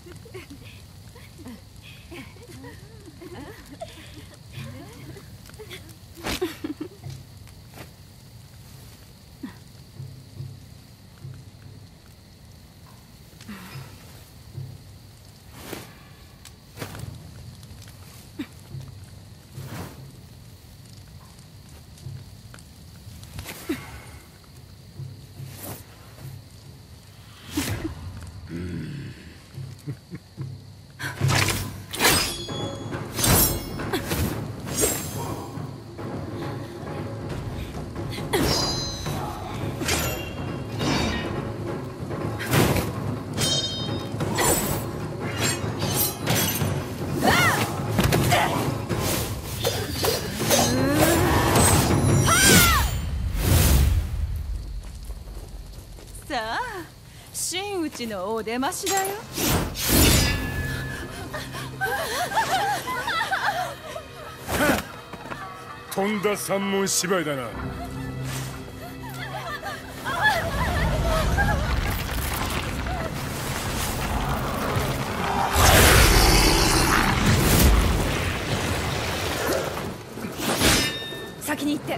真打ちのお出ましだよ。 とんだ三文芝居だな。 先に行って。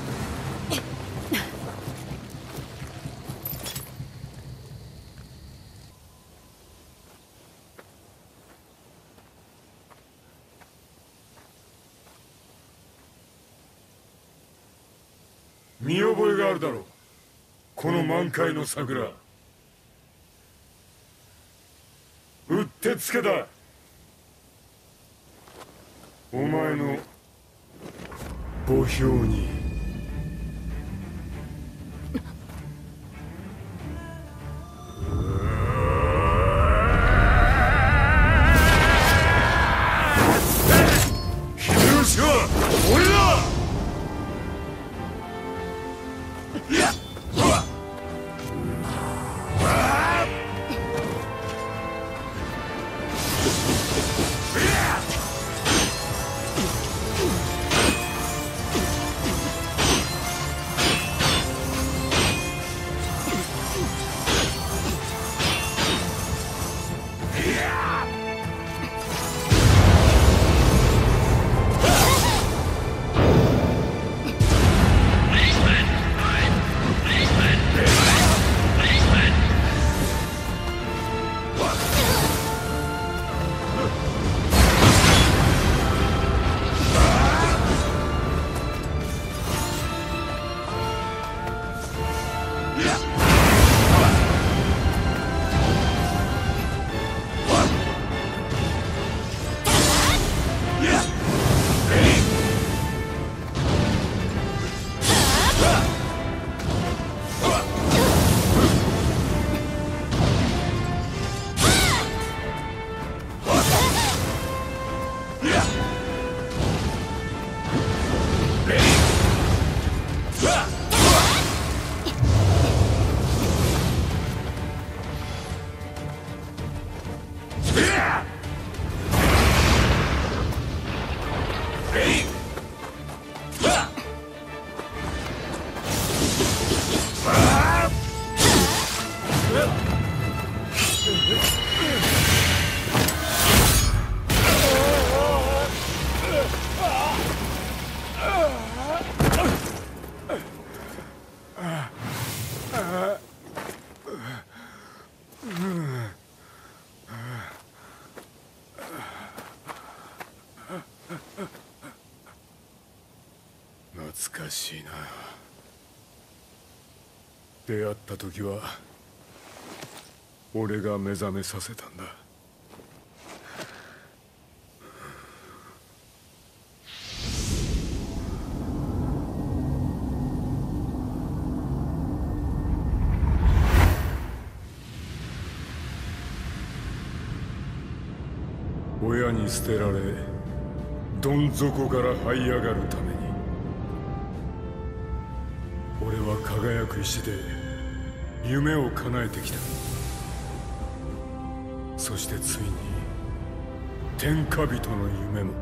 見覚えがあるだろう、この満開の桜。うってつけだ。お前の墓標に。秀吉は俺だ。懐かしいな。出会った時は俺が目覚めさせたんだ。親に捨てられどん底から這い上がるために、俺は輝く石で夢を叶えてきた。そしてついに天下人の夢も。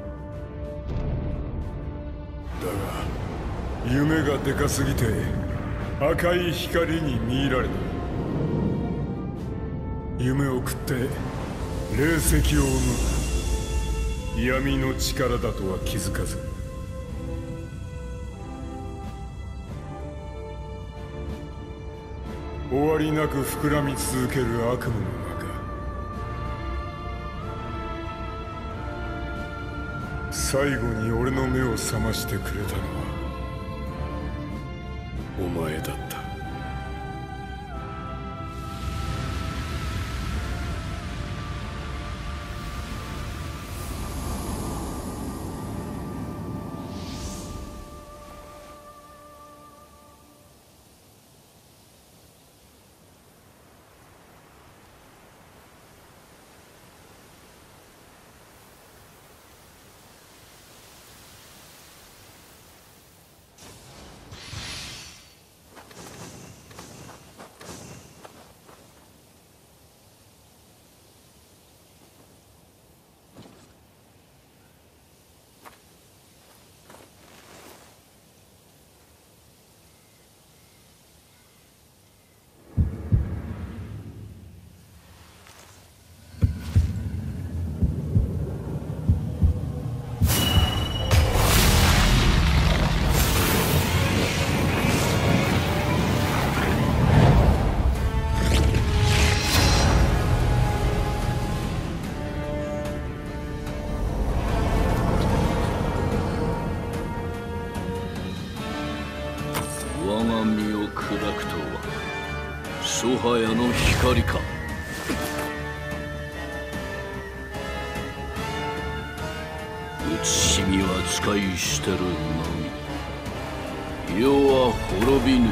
だが夢がでかすぎて赤い光に見入られた。夢を食って霊石を生む闇の力だとは気づかず、終わりなく膨らみ続ける悪夢の中、最後に俺の目を覚ましてくれたのはお前だった。 我が身を砕くとは諸派屋の光か。写しみは使い捨てるのみ、世は滅びぬ。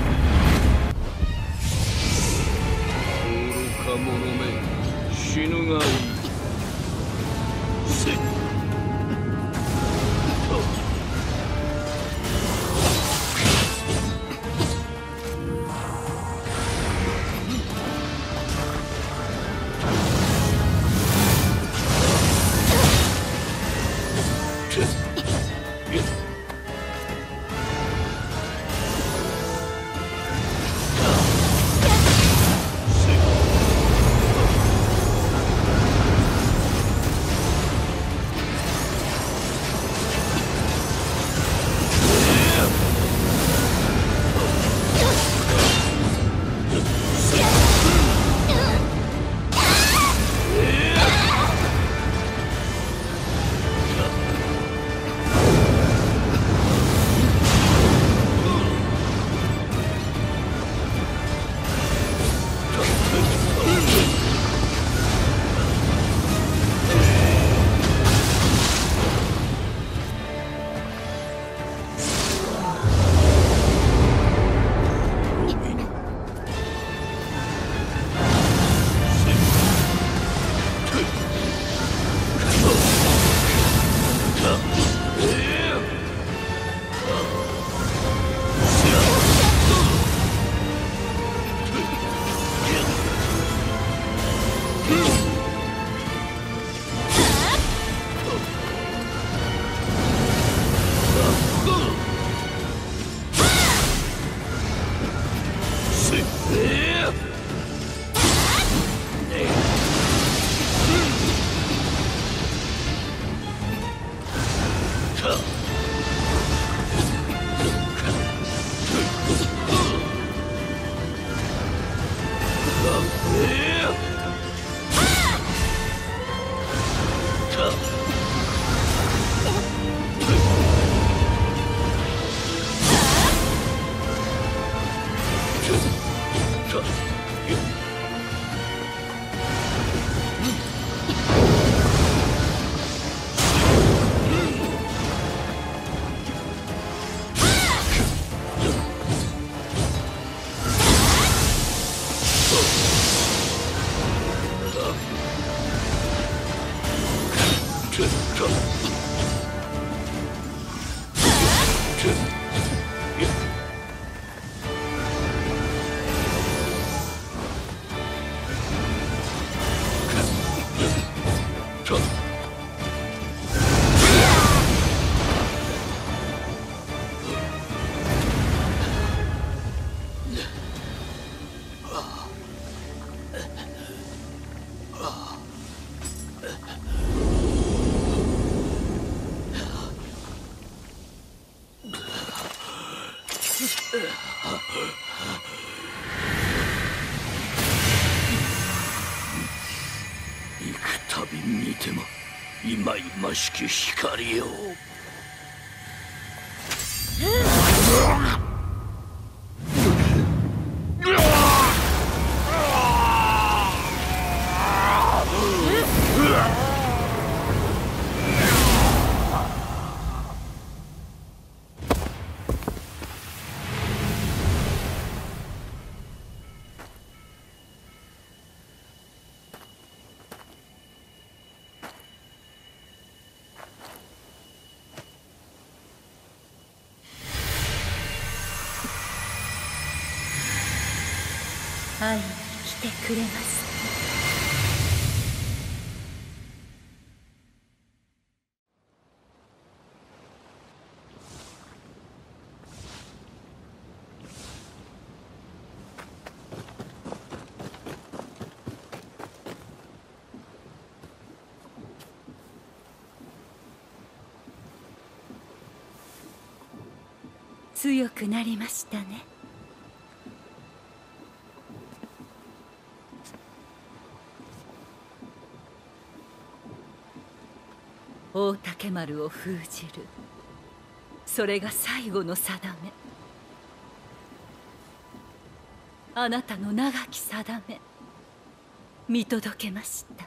愚か者め、死ぬがいい。せっ幾たび見ても忌々しき光よ。 会いに来てくれます。強くなりましたね。大竹丸を封じる、それが最後の定め。あなたの長き定め見届けました。